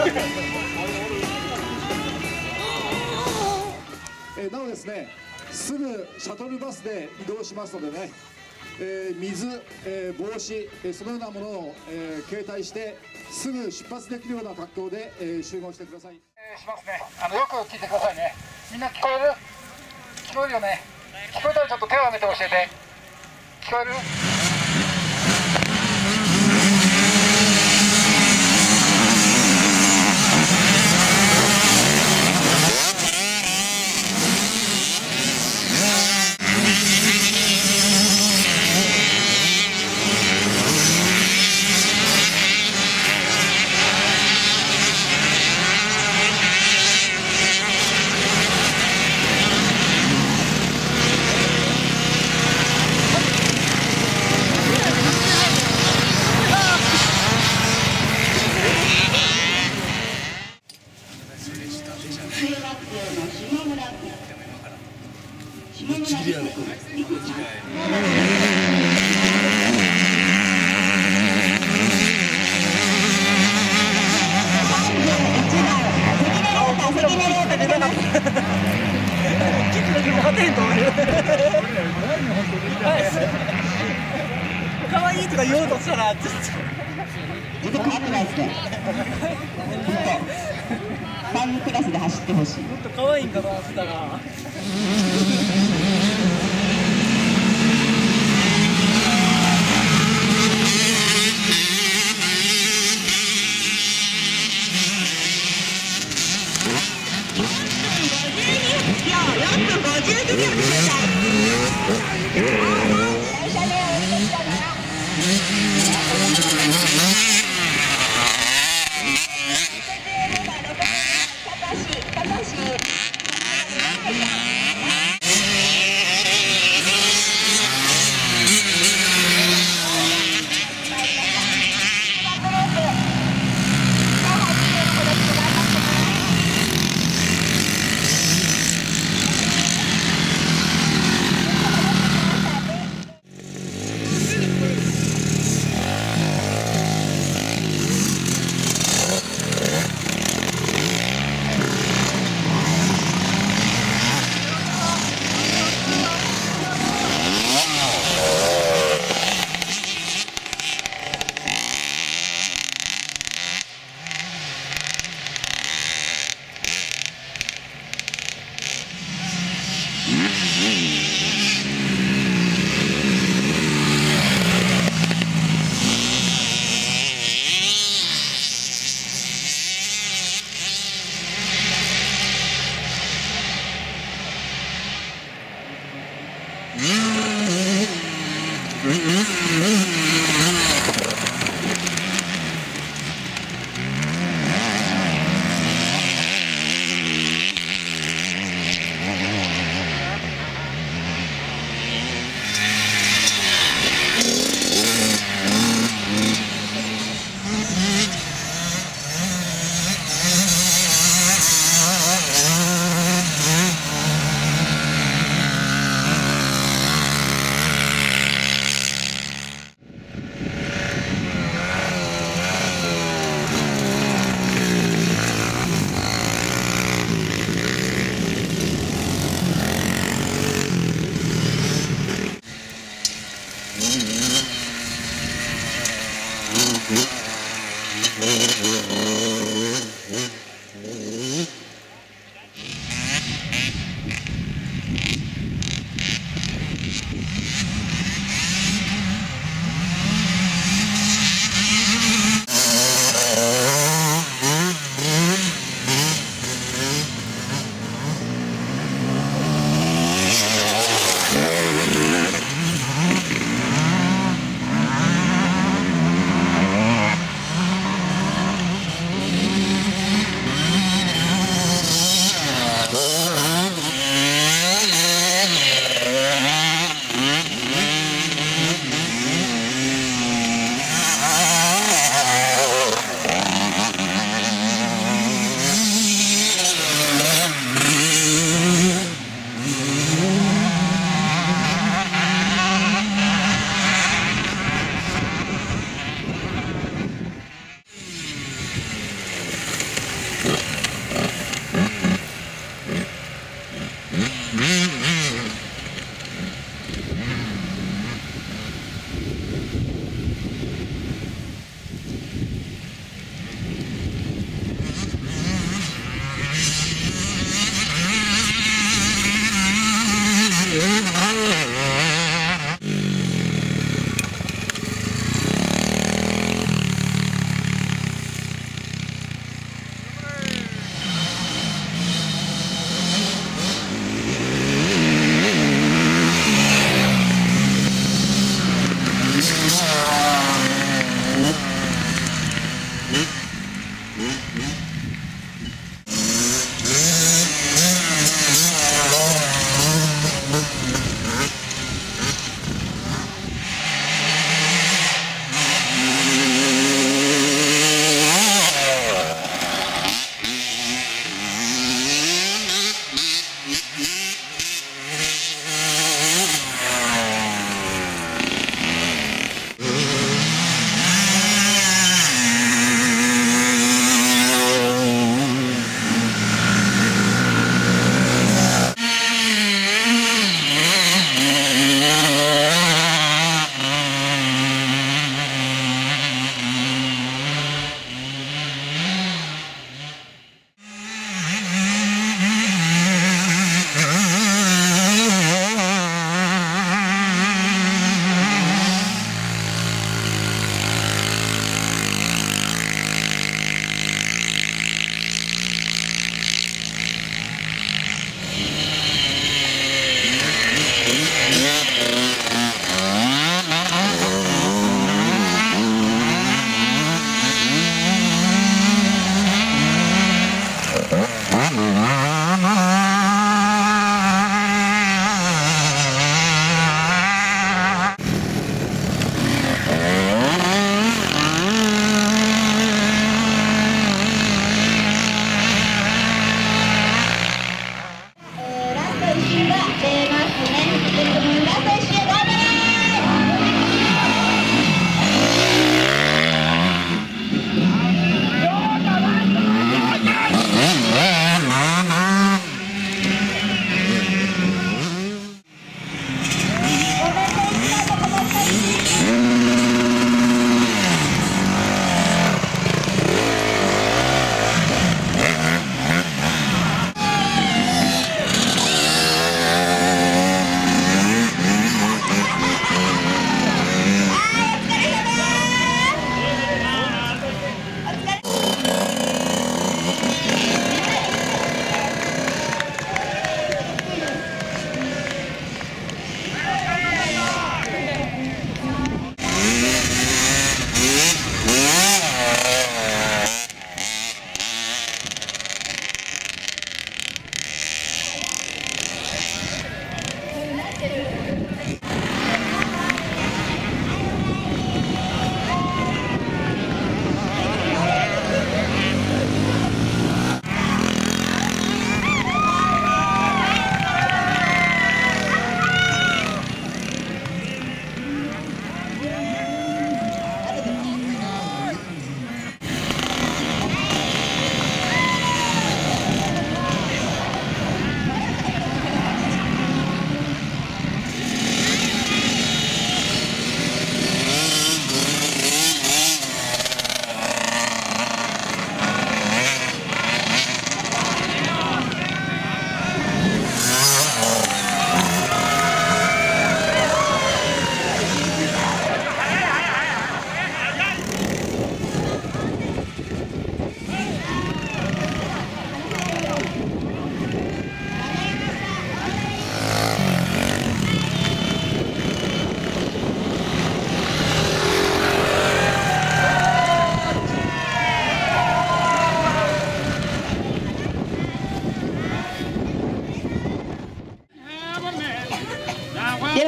なおですね、すぐシャトルバスで移動しますのでね、水、帽子、そのようなものを、携帯してすぐ出発できるような格好で、集合してください。しますね。よく聞いてくださいね。みんな聞こえる？聞こえるよね。聞こえたらちょっと手を挙げて教えて。聞こえる？ 可愛いとか言おうとしたら、ちょっと危ないですね。タイムクラスで走ってほしい。 もっと可愛いんかなしたら。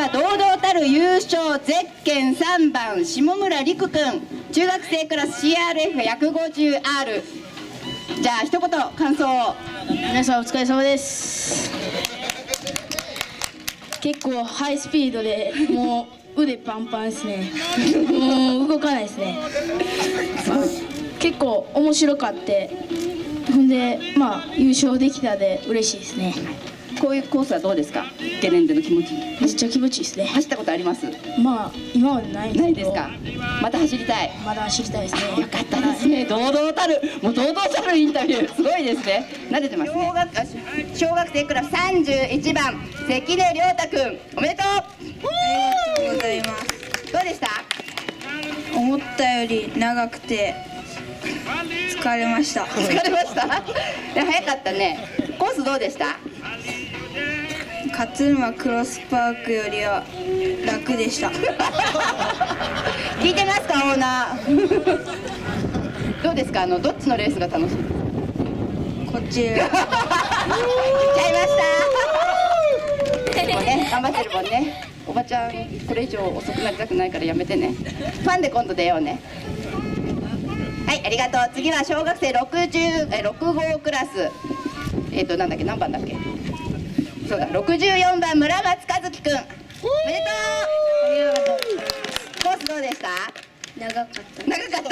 は堂々たる優勝ゼッケン3番下村陸くん、中学生クラス CRF150R。 じゃあ一言感想を。 皆さんお疲れ様です。結構ハイスピードでもう腕パンパンですね。もう動かないですね。結構面白かって、ほんでまあ優勝できたで嬉しいですね。 こういうコースはどうですか？ゲレンデの気持ち。 めっちゃ気持ちいいですね。 走ったことあります？ まあ今までないんないですか？また走りたい。 まだ走りたいですね。 よかったですね。堂々たる、もう堂々たるインタビュー、すごいですね。慣れてますね。小学生クラス31番関根亮太くん、おめでとう。 ありがとうございます。 どうでした？ 思ったより長くて疲れました。 疲れました？早かったね。コースどうでした？ 勝沼クロスパークよりは楽でした。 聞いてますか、オーナー。どうですか？どっちのレースが楽しい？ こっち。 行っちゃいました。でもね、頑張ってるもんね。おばちゃん、これ以上遅くなりたくないからやめてね。ファンで今度出ようね。はい、ありがとう。次は小学生6号クラス。なんだっけ、何番だっけ。そうだ、64番村松和樹くん。おめでとう。コースどうでした？ 長かった。 長かった。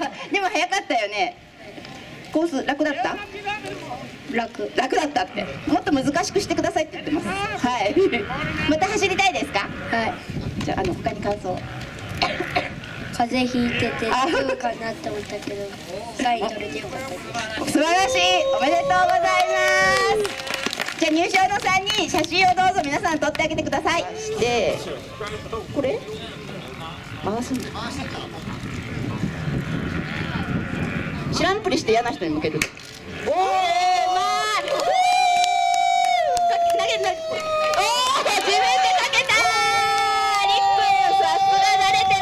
でも早かったよね。コース楽だった？楽だったって。もっと難しくしてくださいって言ってます。はい。また走りたいですか？ はい。 じゃあ他に感想。 風邪ひいててどうかなって思ったけど、3位取れてよかったです。 素晴らしい。おめでとうございます。じゃあ入賞の3人写真をどうぞ皆さん撮ってあげてください。で、これ回すんだ。知らんぷりして嫌な人に向ける。おお、まあ投げる。おお、自分で投げた。リップ、さすが慣れてます。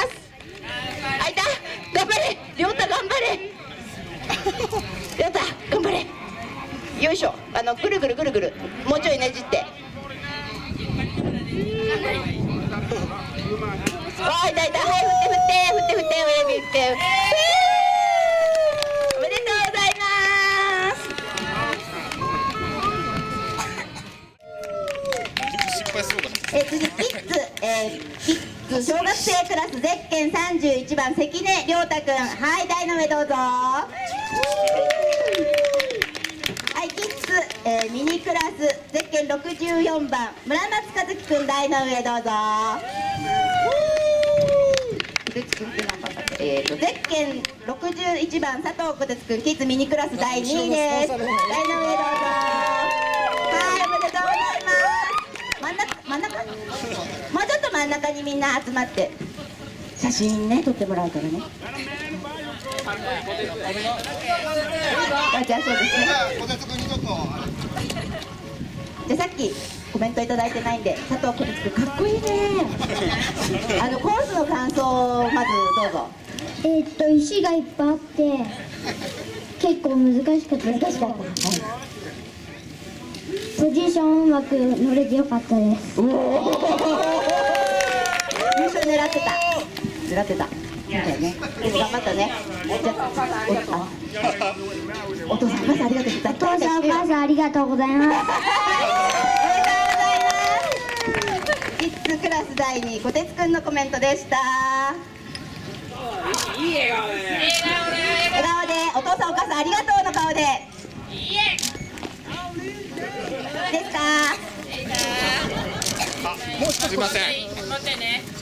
あいた、頑張れ、りょうた頑張れ。りょうた頑張れ。よいしょ。ぐるぐるぐるぐる、もうちょいねじって。あ、いたいた。はい、振って親指振って。おめでとうございます。次キッズ小学生クラスゼッケン31番関根亮太くん。はい、台の上どうぞ。はい、キッズ、ミニクラスゼッケン64番村松和樹くん。台の上どうぞ。ゼッケン61番佐藤小鉄くん。キッズミニクラス第2位です。台の上どうぞ。はい、おめでとうございます。真ん中もうちょっと真ん中にみんな集まって写真ね撮ってもらうからね。じゃあそうですね。じゃあさっきコメントいただいてないんで、佐藤小鉄くんかっこいいね。コースの感想をまずどうぞ。 石がいっぱいあって結構難しかった。ポジションうまく乗れてよかったです。 優勝狙ってた。そうだよね。でも頑張ったね。じゃあお父さんお母さんありがとうございます。 お父さんお母さんありがとうございます。 キッズクラス第2位小鉄くんのコメントでした。いい笑顔で。笑顔でお父さんお母さんありがとうの顔で。ですか。 すいません。